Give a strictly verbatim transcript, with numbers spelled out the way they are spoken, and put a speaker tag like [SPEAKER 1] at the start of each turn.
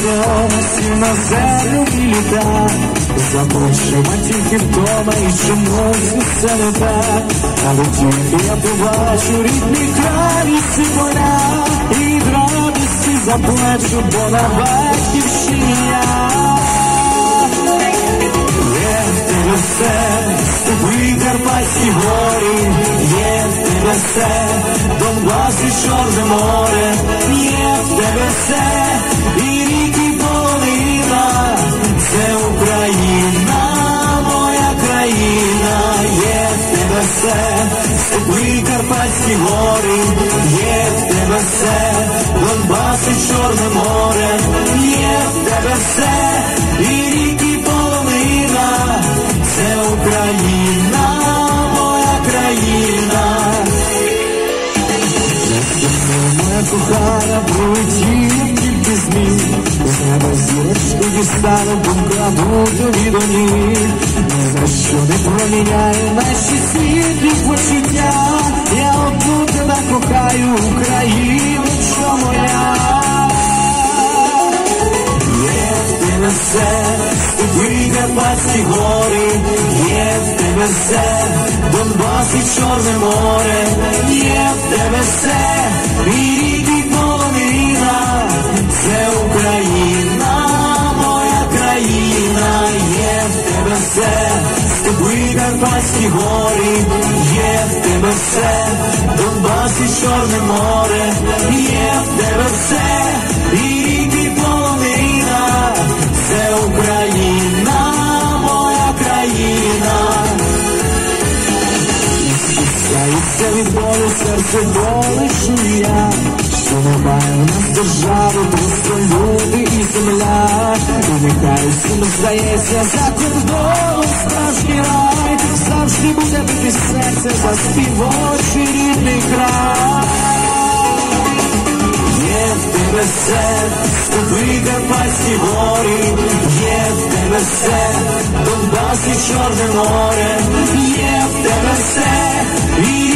[SPEAKER 1] досі на землю і літа, запрошуємо тільки вдома і чомусь усе не так. Але тільки я побачу рідний край і ці поля, і від радості заплачу, бо на батьківщині я. Є в тебе все, степи, Карпатські гори, є в тебе все, Донбас і Чорне море, є в тебе все, і ріки полонина, це Україна, моя країна. Є в тебе все, степи, Карпатські гори, є в тебе все, Донбас і Чорне море, є в тебе все, і ріки полонина, це Україна, моя країна. Моя кохана, прилетіла тільки змін, з неба зірочку дістану, покладу тобі до ніг. Ні за що не проміняю наші світлі почуття, я одну тебе кохаю, Україночко моя. Є в тебе все, степи, Карпатські гори, є в тебе все, Донбас і Чорне море, є в тебе все, і ріки полонина, це Україна, моя країна. Є в тебе все, степи, Карпатські гори, є в тебе все, Донбас і Чорне море, є в тебе все, і ріки полонина, це Україна, моя країна. Стискається від болю серце, болить я, що немає в нас держави, просто люди і земля. І нехай всім здається, за кордоном справжній рай, завжди буде бити серце за співочий рідний край. Є в тебе все, степи, Карпатські гори, є в тебе все, Донбас і Чорне море, є в тебе все, і